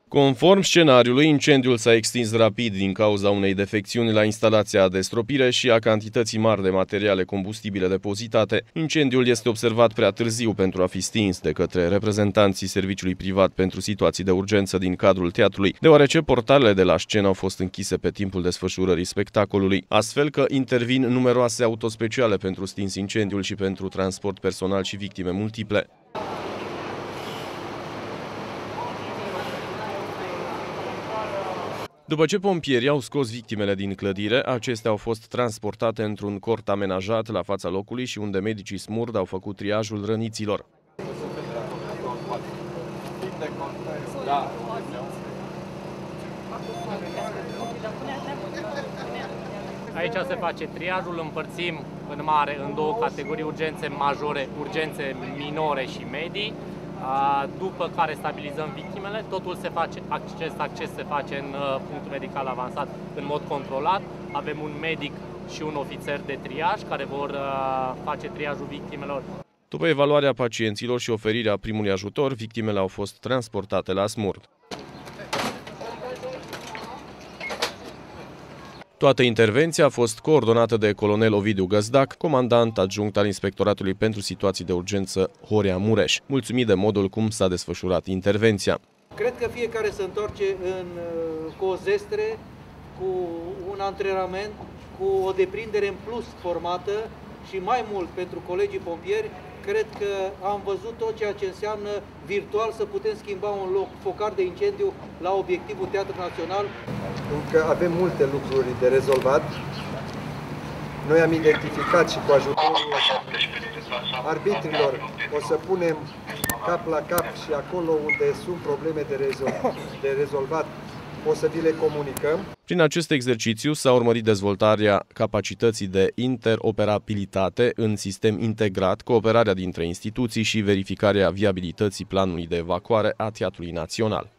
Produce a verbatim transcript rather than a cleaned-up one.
Conform scenariului, incendiul s-a extins rapid din cauza unei defecțiuni la instalația de stropire și a cantității mari de materiale combustibile depozitate. Incendiul este observat prea târziu pentru a fi stins de către reprezentanții serviciului privat pentru situații de urgență din cadrul teatrului, deoarece portalele de la scenă au fost închise pe timpul desfășurării spectacolului, astfel că intervin numeroase autospeciale pentru stins incendiul și pentru transport personal și victime multiple. După ce pompierii au scos victimele din clădire, acestea au fost transportate într-un cort amenajat la fața locului și unde medicii SMURD au făcut triajul răniților. Aici se face triajul, împărțim în mare în două categorii, urgențe majore, urgențe minore și medii. După care stabilizăm victimele, totul se face, acces, acces se face în punctul medical avansat în mod controlat. Avem un medic și un ofițer de triaj care vor face triajul victimelor. După evaluarea pacienților și oferirea primului ajutor, victimele au fost transportate la SMURD. Toată intervenția a fost coordonată de colonel Ovidiu Găzdac, comandant adjunct al Inspectoratului pentru Situații de Urgență Horea Mureș, mulțumit de modul cum s-a desfășurat intervenția. Cred că fiecare se întoarce în, cu o zestre, cu un antrenament, cu o deprindere în plus formată și mai mult pentru colegii pompieri. Cred că am văzut tot ceea ce înseamnă virtual să putem schimba un loc focar de incendiu la obiectivul Teatru Național. Încă avem multe lucruri de rezolvat. Noi am identificat și cu ajutorul arbitrilor o să punem cap la cap și acolo unde sunt probleme de, rezol de rezolvat o să vi le comunicăm. Prin acest exercițiu s-a urmărit dezvoltarea capacității de interoperabilitate în sistem integrat, cooperarea dintre instituții și verificarea viabilității planului de evacuare a Teatrului Național.